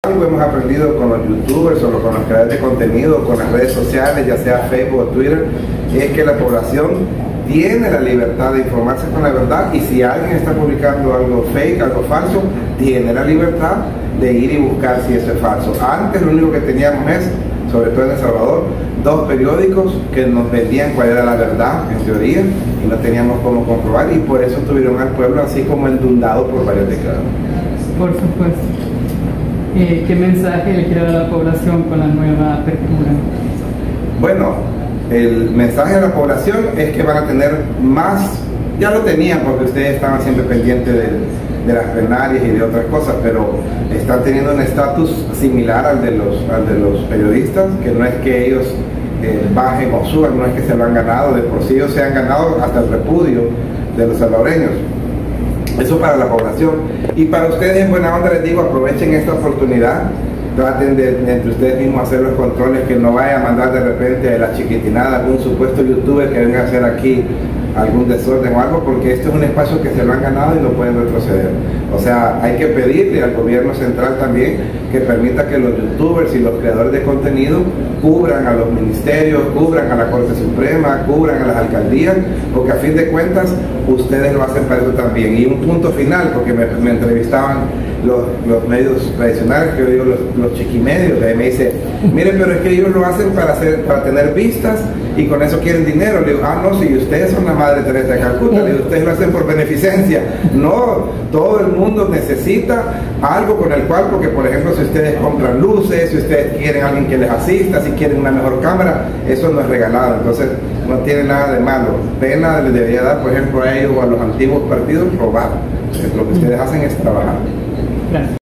algo hemos aprendido con los youtubers o con los creadores de contenido, con las redes sociales, ya sea Facebook o Twitter, es que la población tiene la libertad de informarse con la verdad, y si alguien está publicando algo fake, algo falso, tiene la libertad de ir y buscar si eso es falso. Antes lo único que teníamos es, sobre todo en El Salvador, 2 periódicos que nos vendían cuál era la verdad, en teoría, y no teníamos cómo comprobar, y por eso tuvieron al pueblo así como endundado por varias décadas. Por supuesto. ¿Qué mensaje le quiere dar a la población con la nueva apertura? Bueno, el mensaje a la población es que van a tener más, ya lo tenían porque ustedes estaban siempre pendientes de las plenarias y de otras cosas, pero están teniendo un estatus similar al de los periodistas, que no es que ellos bajen o suban, no es que se lo han ganado, de por sí ellos se han ganado hasta el repudio de los salvadoreños. Eso para la población. Y para ustedes, en buena onda les digo, aprovechen esta oportunidad, traten de entre ustedes mismos hacer los controles, que no vaya a mandar de repente a la chiquitinada algún supuesto youtuber que venga a hacer aquí algún desorden o algo, porque esto es un espacio que se lo han ganado y no pueden retroceder. O sea, hay que pedirle al gobierno central también que permita que los youtubers y los creadores de contenido cubran a los ministerios, cubran a la Corte Suprema, cubran a las alcaldías, porque a fin de cuentas ustedes lo hacen para eso también. Y un punto final, porque me entrevistaban los medios tradicionales, que yo digo los chiquimedios, y me dice, mire, pero es que ellos lo hacen para tener vistas y con eso quieren dinero. Le digo, no, si ustedes son la Madre Teresa de Calcuta, le digo, ustedes lo hacen por beneficencia. No, todo el mundo necesita algo con el cual, porque por ejemplo, si ustedes compran luces, si ustedes quieren alguien que les asista, si quieren una mejor cámara, eso no es regalado, entonces no tiene nada de malo. Pena les debería dar, por ejemplo, a ellos o a los antiguos partidos robar. Lo que ustedes hacen es trabajar. Gracias.